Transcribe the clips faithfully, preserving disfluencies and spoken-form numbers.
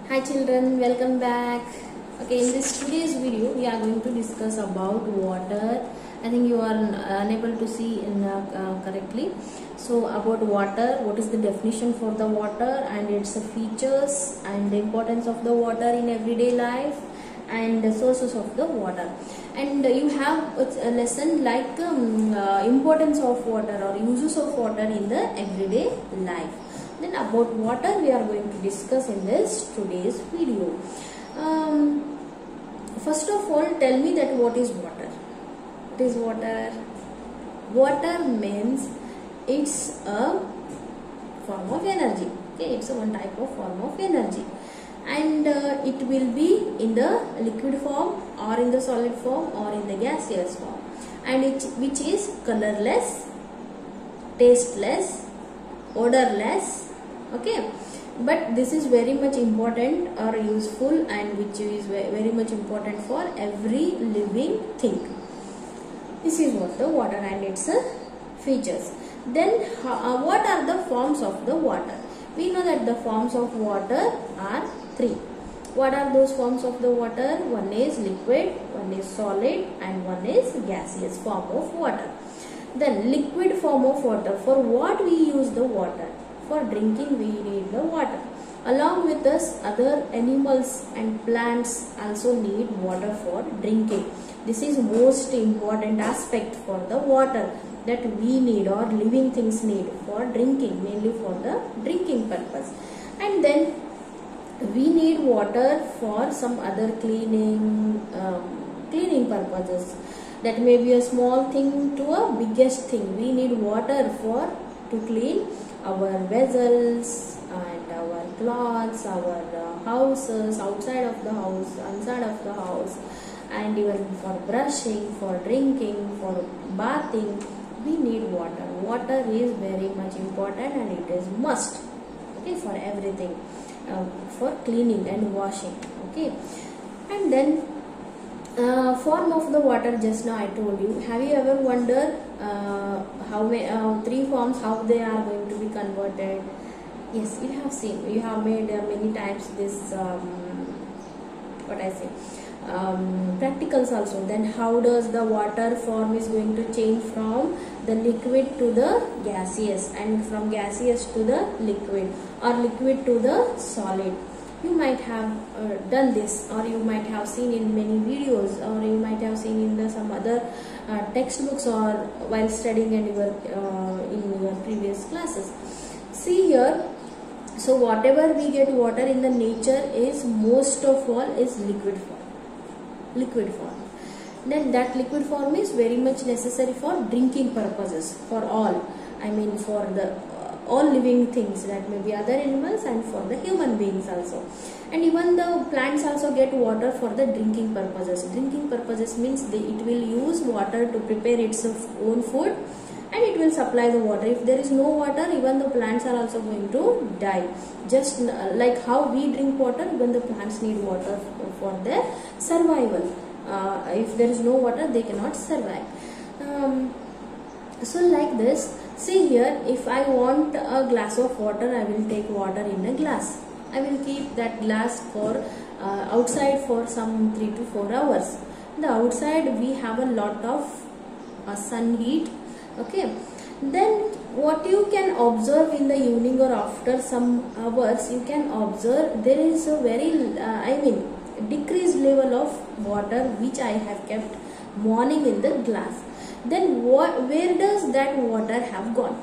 Hi children, welcome back. Okay, in this today's video we are going to discuss about water. I think you are unable to see in, uh, uh, correctly. So about water, what is the definition for the water and its features and the importance of the water in everyday life and the sources of the water. And you have a lesson like um, uh, importance of water or uses of water in the everyday life. Then about water we are going to discuss in this today's video. Um, first of all, tell me that what is water? What is water? Water means it's a form of energy. Okay, it's a one type of form of energy, and uh, it will be in the liquid form or in the solid form or in the gaseous form, and it which is colorless, tasteless, odorless. Okay, but this is very much important or useful, and which is very much important for every living thing. This is what the water and its uh, features. Then uh, what are the forms of the water? We know that the forms of water are three. What are those forms of the water? One is liquid, one is solid, and one is gaseous form of water. Then liquid form of water, for what we use the water? For drinking we need the water. Along with us, other animals and plants also need water for drinking. This is most important aspect for the water that we need or living things need for drinking, mainly for the drinking purpose. And then we need water for some other cleaning, um, cleaning purposes. That may be a small thing to a biggest thing. We need water for to clean our vessels and our clothes, our uh, houses, outside of the house, inside of the house, and even for brushing, for drinking, for bathing, we need water. Water is very much important and it is must, okay, for everything, uh, for cleaning and washing. Okay, and then uh, form of the water, just now I told you. Have you ever wondered uh, how many uh, three forms, how they are going to be converted? Yes, you have seen, you have made uh, many times this um, what I say um, practicals also. Then how does the water form is going to change from the liquid to the gaseous, and from gaseous to the liquid, or liquid to the solid? You might have uh, done this, or you might have seen in many videos, or you might have seen in the, some other uh, textbooks, or while studying and your, uh, in your previous classes. See here, so whatever we get water in the nature is most of all is liquid form. Liquid form. Then that liquid form is very much necessary for drinking purposes, for all. I mean for the all living things, that may be other animals and for the human beings also. And even the plants also get water for the drinking purposes. Drinking purposes means they, it will use water to prepare its own food, and it will supply the water. If there is no water, even the plants are also going to die. Just like how we drink water, even the plants need water for their survival. Uh, if there is no water, they cannot survive. Um, so like this, see here, if I want a glass of water, I will take water in a glass. I will keep that glass for uh, outside for some three to four hours. The outside we have a lot of uh, sun heat. Okay, then what you can observe in the evening or after some hours, you can observe there is a very uh, I mean decreased level of water which I have kept morning in the glass. Then what, where does that water have gone?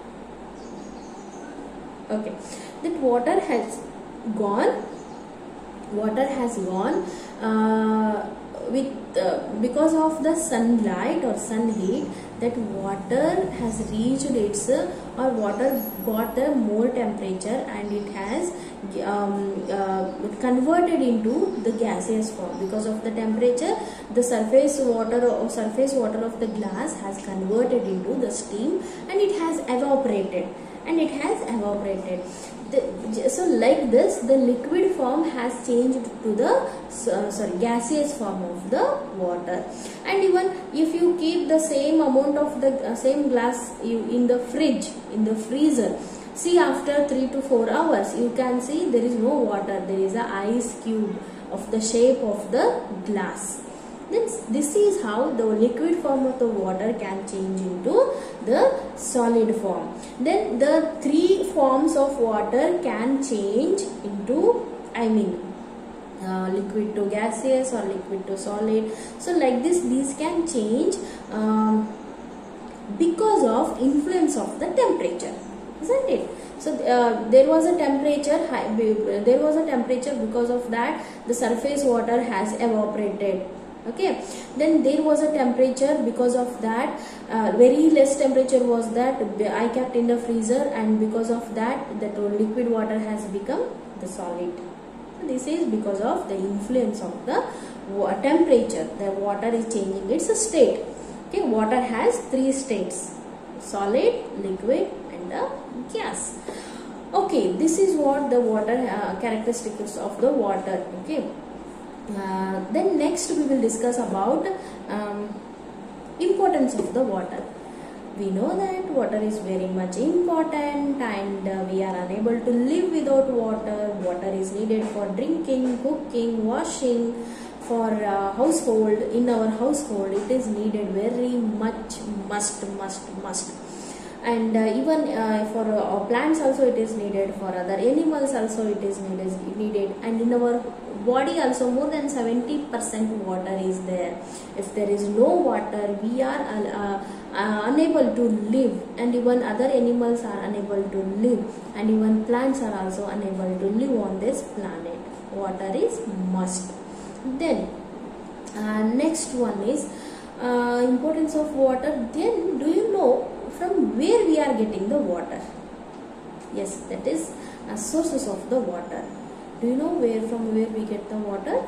Okay, that water has gone, water has gone uh, with uh, because of the sunlight or sun heat, that water has reached its uh, or water got the more temperature, and it has um, uh, converted into the gaseous form. Because of the temperature, the surface water or surface water of the glass has converted into the steam, and it has evaporated and it has evaporated. The, so like this, the liquid form has changed to the uh, sorry gaseous form of the water. And even if you keep the same amount of the uh, same glass you, in the fridge, in the freezer, See, after three to four hours, you can see there is no water. There is a ice cube of the shape of the glass. This, this is how the liquid form of the water can change into the solid form. Then the three forms of water can change into, I mean, uh, liquid to gaseous or liquid to solid. So like this, these can change um, because of influence of the temperature, isn't it? So uh, there was a temperature high, there was a temperature because of that the surface water has evaporated. Okay, then there was a temperature because of that uh, very less temperature was that I kept in the freezer, and because of that that liquid water has become the solid. So this is because of the influence of the temperature. The water is changing its state. Okay, water has three states: solid, liquid, and the gas. Okay, this is what the water uh, characteristics of the water. Okay. Uh, then next we will discuss about um, importance of the water. We know that water is very much important, and uh, we are unable to live without water. Water is needed for drinking, cooking, washing, for uh, household. In our household it is needed very much, must must must and uh, even uh, for uh, plants also it is needed, for other animals also it is needed, needed and in our body also more than seventy percent water is there. If there is no water, we are uh, uh, unable to live, and even other animals are unable to live, and even plants are also unable to live on this planet. Water is must. Then uh, next one is uh, importance of water. Then do you know from where we are getting the water? Yes, that is uh, sources of the water. Do you know where from where we get the water?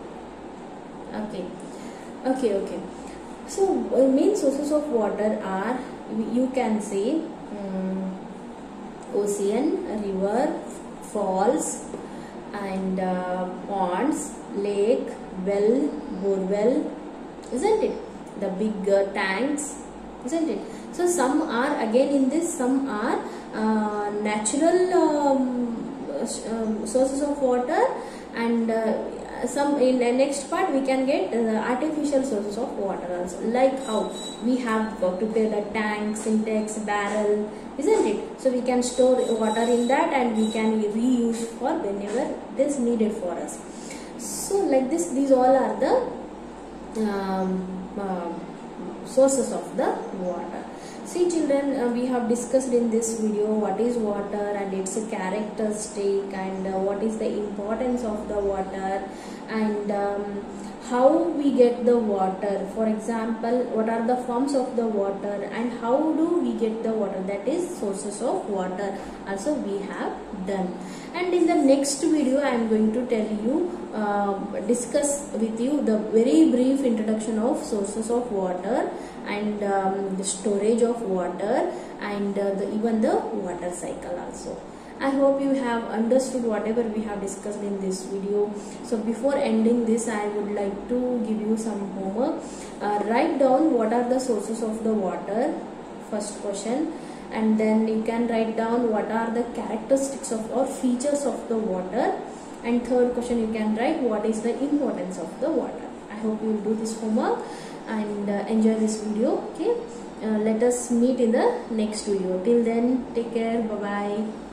Okay, okay, okay. So uh, main sources of water are, you can say um, ocean, river, falls, and uh, ponds, lake, well, borewell, isn't it? The big uh, tanks, isn't it? So some are, again in this, some are uh, natural um, um, sources of water, and uh, some in the next part we can get uh, artificial sources of water also. Like how we have uh, prepared a tank, syntax, barrel, isn't it? So we can store water in that, and we can reuse for whenever it is needed for us. So like this, these all are the um, uh, sources of the water. See children, uh, we have discussed in this video what is water and its characteristic, and uh, what is the importance of the water, and um, how we get the water. For example, what are the forms of the water, and how do we get the water, that is sources of water also we have done. And in the next video I am going to tell you, uh, discuss with you the very brief introduction of sources of water, and um, the storage of water, and uh, the, even the water cycle also. I hope you have understood whatever we have discussed in this video. So before ending this, I would like to give you some homework. Uh, write down what are the sources of the water, first question, and then you can write down what are the characteristics of or features of the water, and third question you can write what is the importance of the water. I hope you will do this homework and uh, enjoy this video. Okay, uh, let us meet in the next video. Till then, take care. Bye bye.